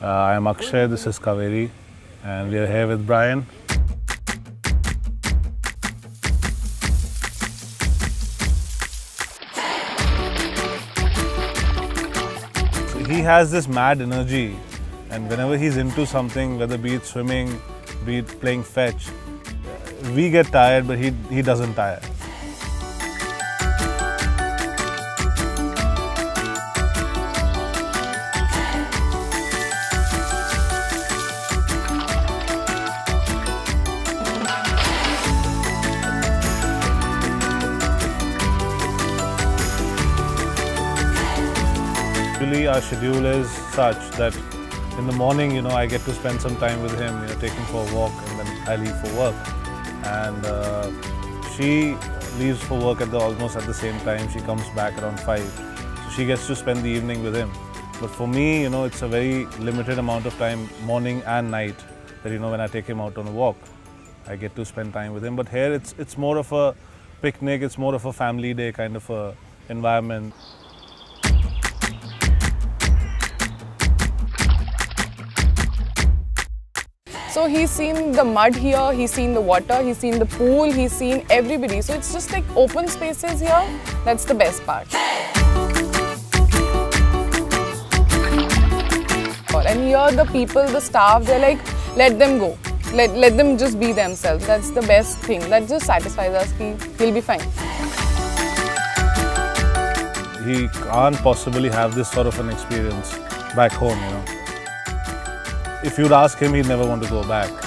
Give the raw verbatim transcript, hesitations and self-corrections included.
Uh, I am Akshay, this is Kaveri, and we are here with Brian. He has this mad energy, and whenever he's into something, whether be it swimming, be it playing fetch, we get tired, but he, he doesn't tire. Usually our schedule is such that in the morning, you know, I get to spend some time with him, you know, take him for a walk, and then I leave for work. And uh, she leaves for work at the almost at the same time. She comes back around five, so she gets to spend the evening with him. But for me, you know, it's a very limited amount of time, morning and night, that you know, when I take him out on a walk, I get to spend time with him. But here, it's it's more of a picnic. It's more of a family day kind of a environment. So he's seen the mud here, he's seen the water, he's seen the pool, he's seen everybody. So it's just like open spaces here. That's the best part. And here the people, the staff, they're like, let them go. Let, let them just be themselves. That's the best thing. That just satisfies us. He, he'll be fine. He can't possibly have this sort of an experience back home, you know. If you'd ask him, he'd never want to go back.